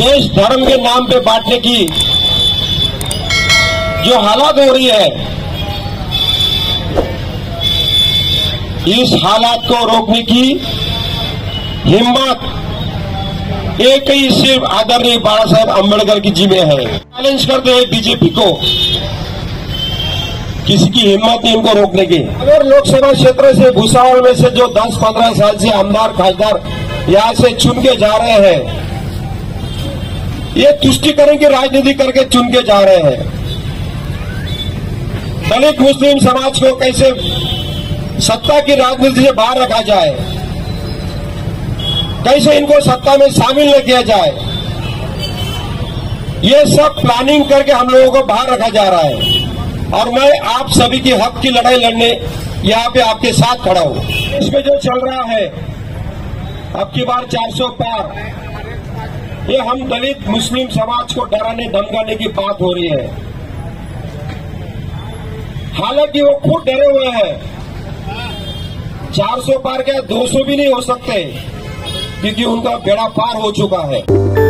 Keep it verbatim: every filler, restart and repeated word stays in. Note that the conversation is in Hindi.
देश धर्म के नाम पे बांटने की जो हालात हो रही है, इस हालात को रोकने की हिम्मत एक ही सिर्फ आदरणीय बाबा साहेब अम्बेडकर की जिम्मे है। चैलेंज करते हैं बीजेपी को, किसी की हिम्मत नहीं इनको रोकने की। अगर लोकसभा क्षेत्र से भुसावल में से जो दस पंद्रह साल से आमदार खासदार यहां से चुन के जा रहे हैं, ये तुष्टिकरण की राजनीति करके चुन के जा रहे हैं। दलित मुस्लिम समाज को कैसे सत्ता की राजनीति से बाहर रखा जाए, कैसे इनको सत्ता में शामिल न किया जाए, ये सब प्लानिंग करके हम लोगों को बाहर रखा जा रहा है। और मैं आप सभी की हक की लड़ाई लड़ने यहाँ पे आपके साथ खड़ा हूं। इसमें जो चल रहा है अब की बार चार सौ पार, ये हम दलित मुस्लिम समाज को डराने धमकाने की बात हो रही है। हालांकि वो खुद डरे हुए हैं। चार सौ पार क्या दो सौ भी नहीं हो सकते, क्योंकि उनका बेड़ा पार हो चुका है।